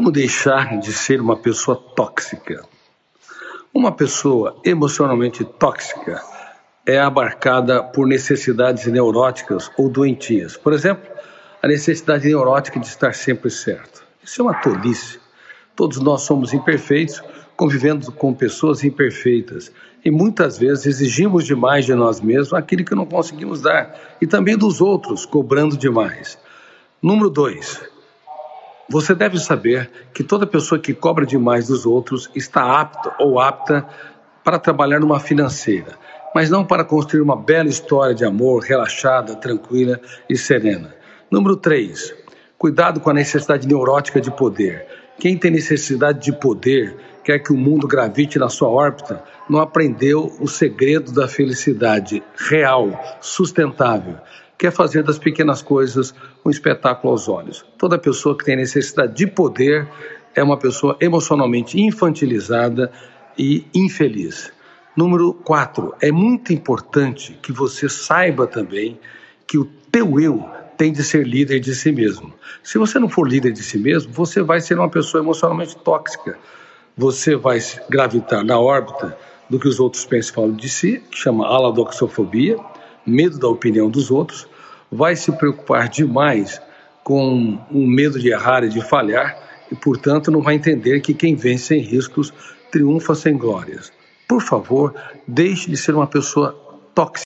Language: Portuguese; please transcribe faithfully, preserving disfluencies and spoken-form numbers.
Como deixar de ser uma pessoa tóxica? Uma pessoa emocionalmente tóxica é abarcada por necessidades neuróticas ou doentias. Por exemplo, a necessidade neurótica de estar sempre certo. Isso é uma tolice. Todos nós somos imperfeitos, convivendo com pessoas imperfeitas. E muitas vezes exigimos demais de nós mesmos aquilo que não conseguimos dar. E também dos outros, cobrando demais. Número dois. Você deve saber que toda pessoa que cobra demais dos outros está apta ou apta para trabalhar numa financeira, mas não para construir uma bela história de amor relaxada, tranquila e serena. Número três. Cuidado com a necessidade neurótica de poder. Quem tem necessidade de poder, quer que o mundo gravite na sua órbita, não aprendeu o segredo da felicidade real, sustentável. Quer fazer das pequenas coisas um espetáculo aos olhos. Toda pessoa que tem necessidade de poder é uma pessoa emocionalmente infantilizada e infeliz. Número quatro. É muito importante que você saiba também que o teu eu tem de ser líder de si mesmo. Se você não for líder de si mesmo, você vai ser uma pessoa emocionalmente tóxica. Você vai gravitar na órbita do que os outros pensam e falam de si, que chama aladoxofobia, medo da opinião dos outros, vai se preocupar demais com o medo de errar e de falhar e, portanto, não vai entender que quem vence sem riscos triunfa sem glórias. Por favor, deixe de ser uma pessoa tóxica.